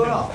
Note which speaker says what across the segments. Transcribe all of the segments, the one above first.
Speaker 1: 거야.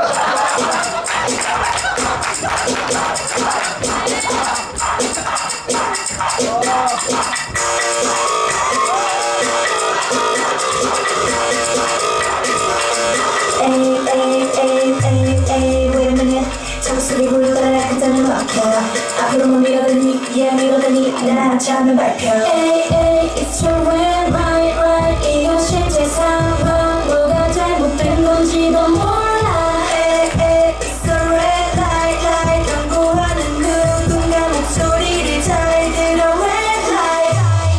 Speaker 2: 소리 불러라 그자는 막혀 앞으로만 밀어대니 밀어대니 나 잠을 발표 It's your way right 이건 실제 상황 뭐가 잘못된 건지도 몰라 It's the red light 경고하는 누군가 목소리를 잘 들어 red light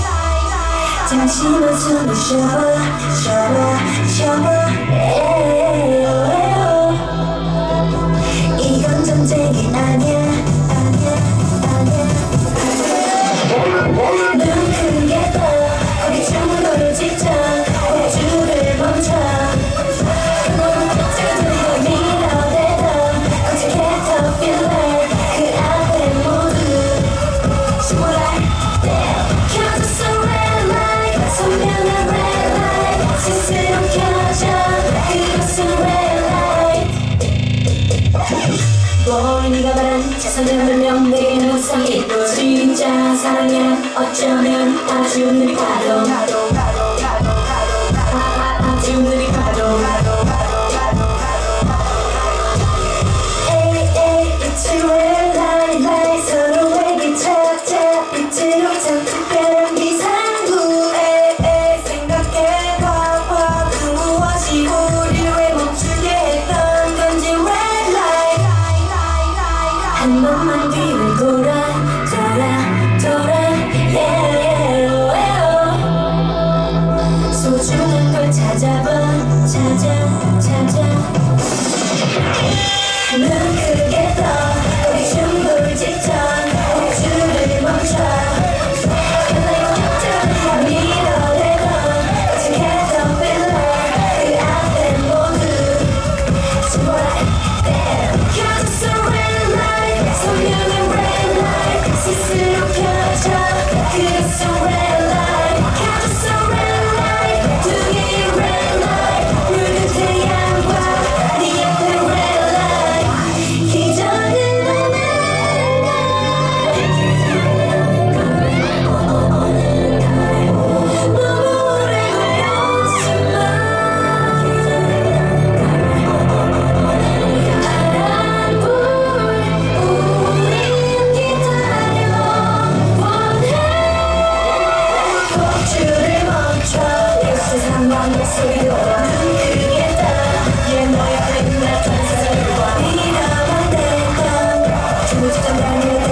Speaker 2: 잠시만 숨을 쉬어봐 이건 전쟁이 아니야 눈 크게 떠 거기 충돌을 직접 호주를 멈춰 그거는 짝짝이 밀어대던 거친 캐터필러 그 앞에 모두 시골할 켜졌어 red light 선명한 red light 스스로 켜져 그것은 red light 네가 말한 자선의 별명 내게는 우상이 진짜 사랑이야 어쩌면 아주 느리 가도 아주 느리 가도 It's a red light 서로에게 찾아 빛으로 찬 특별한 비상구 생각해봐 그 무엇이 우리를 왜 멈추게 했던 건지 red light 한 번만 뒤를 돌아 소중한 걸 찾아 눈 크게 떠 우리 충돌 직전 호주를 멈춰 그날과 격전을 밀어대던 거친 캐터필러 그 앞에 모두 시골할 켜졌어 red light 선명한 red light 스스로 켜져 그것은 red light 켜졌어 red light 두 개의 red light 붉은 태양과 네 앞에 red light 기적은 오는 날 너무 오래 걸렸지만 파란불 우린 기다려 원해 폭주를 멈춰 이 세상과 목소리 돌아 눈 크게 떠 너의 앞에 나타난 세상과 밀어만 냈던 중국 직전 달려